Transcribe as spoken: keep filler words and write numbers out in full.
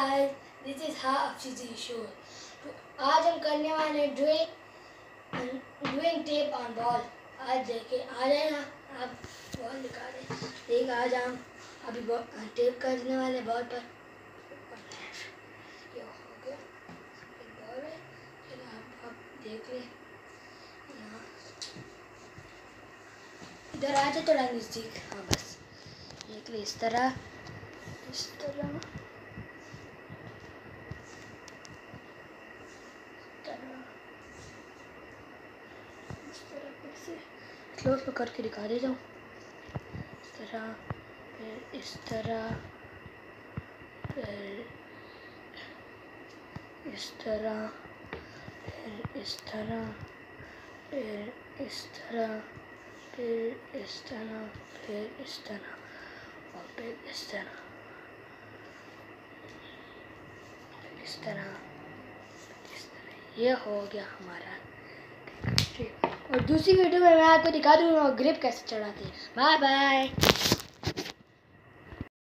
Guys, this is हा Afridi show. तो आज हम करने वाले drawing drawing tape on ball. आज देखिए आ जाएगा, आप बॉल निकालें। देखिए आज हम अभी टेप करने वाले बॉल पर। ये हो गया, एक बॉल है, आप आप देख लें। यहाँ इधर आ जाए थोड़ा नज़दीक। हाँ बस देख ले, इस तरह इस तरह स्लो स्लो करके दिखा देता हूँ। इस तरह, फिर इस तरह, फिर इस तरह, फिर इस तरह, फिर इस तरह, फिर इस तरह, फिर इस तरह और फिर इस तरह, फिर इस तरह, इस तरह। ये हो गया हमारा। और दूसरी वीडियो में मैं आपको दिखा दूँगा ग्रिप कैसे चढ़ाते हैं। Bye bye.